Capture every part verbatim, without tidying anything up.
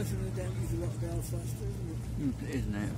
nicer than down use a lot of Belfast, isn't it? Mm, isn't it?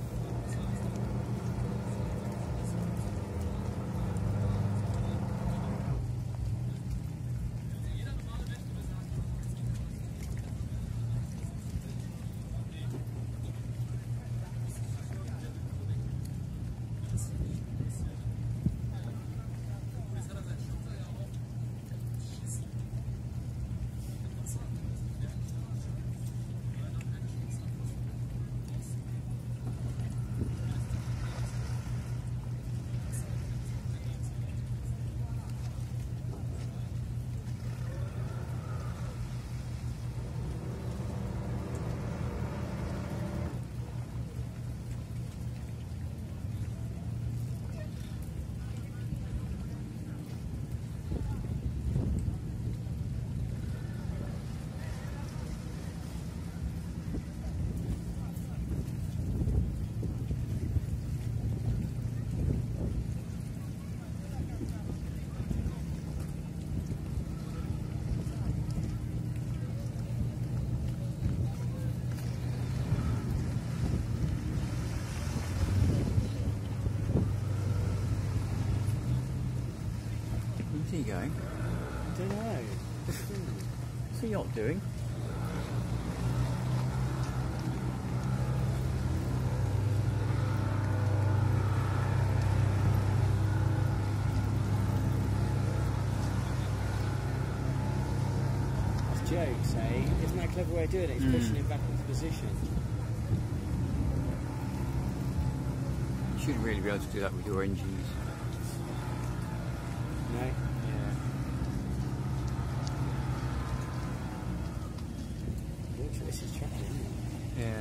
Where's he going? I don't know. What's the yacht doing? That's jokes, eh? Isn't that a clever way of doing it? It's Mm. pushing it back into position. You shouldn't really be able to do that with your engines. No? Yeah. Looks like this is tracking, isn't it? Yeah.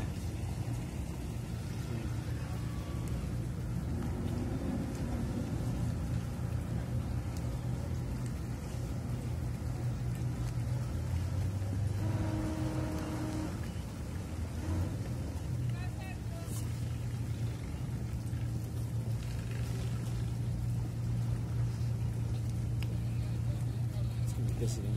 It's going to be busy, isn't it?